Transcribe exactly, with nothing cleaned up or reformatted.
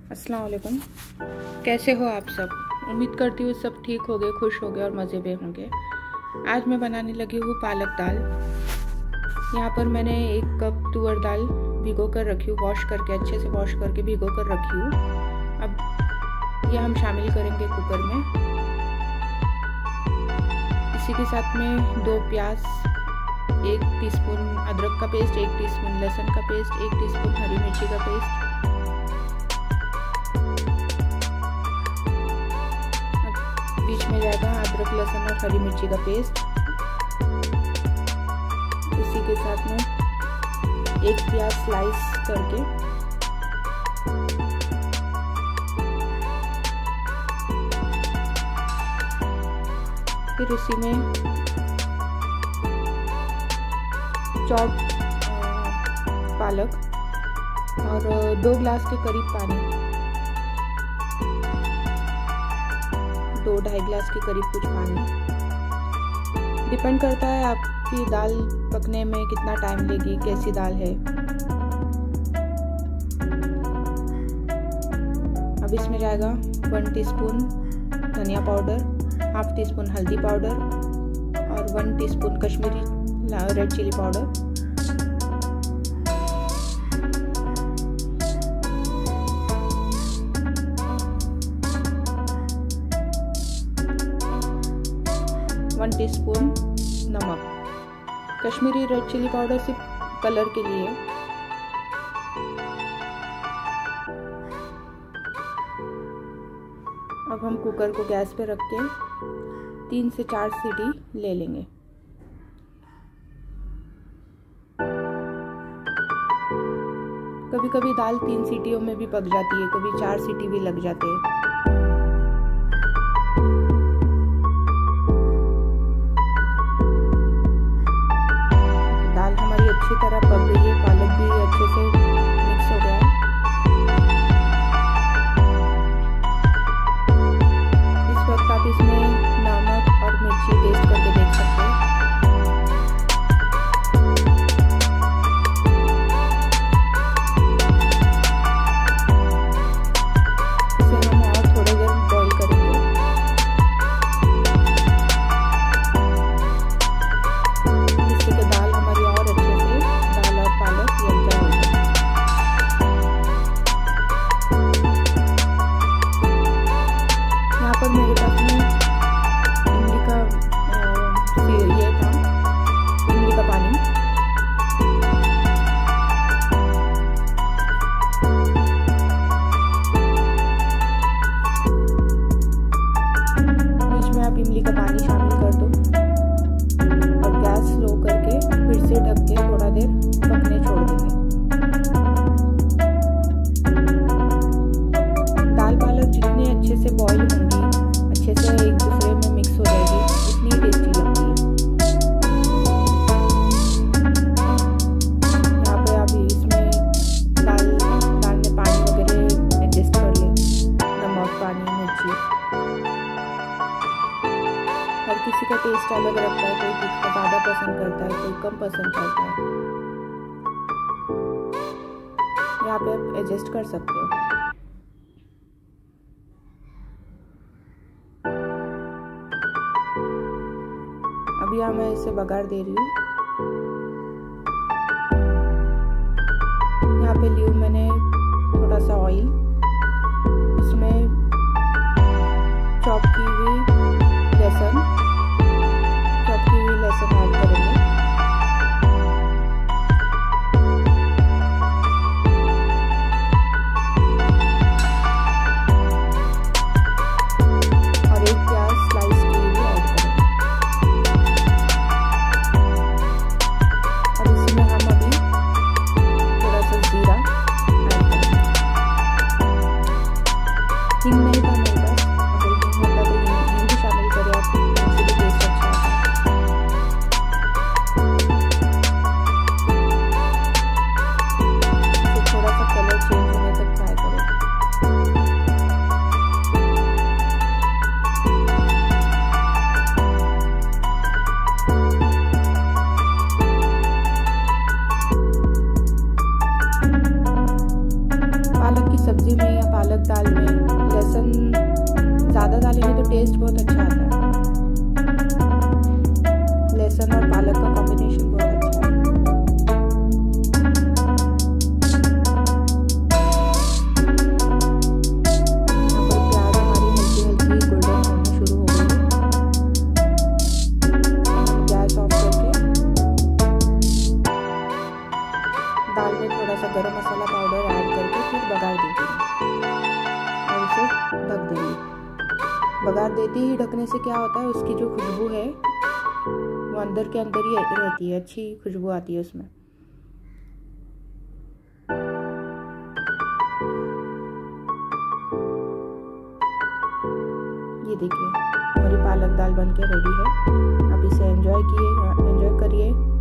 अस्सलाम वालेकुम। कैसे हो आप सब? उम्मीद करती हूँ सब ठीक हो गए, खुश हो गए और मज़े में होंगे। आज मैं बनाने लगी हूँ पालक दाल। यहाँ पर मैंने एक कप तुअर दाल भिगो कर रखी हूँ, वॉश करके अच्छे से वॉश करके भिगो कर रखी हूँ। अब यह हम शामिल करेंगे कुकर में। इसी के साथ में दो प्याज, एक टीस्पून अदरक का पेस्ट, एक टीस्पून लहसुन का पेस्ट, एक टीस्पून हरी मिर्ची का पेस्ट, बीच में जाएगा अदरक लहसुन और हरी मिर्ची का पेस्ट। उसी के साथ में एक प्याज स्लाइस करके, फिर उसी में चॉप पालक और दो गिलास के करीब पानी, दो ढाई गिलास के करीब कुछ पानी। डिपेंड करता है आपकी दाल पकने में कितना टाइम लेगी, कैसी दाल है। अब इसमें जाएगा वन टीस्पून धनिया पाउडर, हाफ टी स्पून हल्दी पाउडर और one teaspoon Kashmiri red chilli powder. One teaspoon नमक। कश्मीरी रेड चिली पाउडर सिर्फ कलर के लिए। अब हम कुकर को गैस पे रख के तीन से चार सीटी ले लेंगे। कभी कभी दाल तीन सीटियों में भी पक जाती है, कभी चार सीटी भी लग जाते हैं। दाल हमारी अच्छी तरह पक गई है, पालक भी अच्छे से मिक्स हो गया है। इस वक्त आप इसमें नमक और मिर्ची टेस्ट करके देख सकते हैं। इसे हम और थोड़ी देर बॉईल करेंगे। जिससे कि दाल हमारी और अच्छे से दाल और पालक यकजा हो जाए। यहाँ पर मेरे पास में इमली का ये था, इमली का पानी। बीच में आप इमली का पानी शामिल कर दो और गैस स्लो करके फिर से ढक के थोड़ा देर पकने छोड़ देंगे। दाल पालक जितने अच्छे से बॉईल होंगी, अच्छे से एक दूसरे में मिक्स हो जाएगी, इतनी टेस्टी लगती है। यहाँ पे आप इसमें दाल दाल में पानी वगैरह एडजस्ट कर लें, नमक, पानी, मिर्ची। हर किसी का टेस्ट अलग रखता है, कोई तीखा ज़्यादा पसंद करता है, कोई कम पसंद करता है। यहाँ पे आप एडजस्ट कर सकते हो। अभी यहाँ मैं इसे बघार दे रही हूँ। यहाँ पे लियो मैंने थोड़ा सा ऑयल, इसमें चॉप की हुई लहसुन, चॉप की हुई लहसुन ऐड करेंगे। और एक प्याज स्लाइस की हुई ऐड करेंगे। और इसमें हम अभी थोड़ा सा जीरा ऐड करेंगे। पालक दाल में लहसुन ज़्यादा डालेंगे तो टेस्ट बहुत अच्छा आता है। लहसुन और पालक का कॉम्बिनेशन बहुत अच्छा है। यहाँ पर प्याज हमारी हल्की हल्की गोल्डन होना शुरू हो गई है। गैस ऑफ करके दाल में थोड़ा सा गरम मसाला पाउडर ऐड करके फिर बघार देंगे और उसे ढक देंगे। बघार देते ही ढकने से क्या होता है, उसकी जो खुशबू है वो अंदर के अंदर ही रहती है, अच्छी खुशबू आती है उसमें। ये देखिए हमारी पालक दाल बनके रेडी है। आप इसे एंजॉय किए एंजॉय करिए।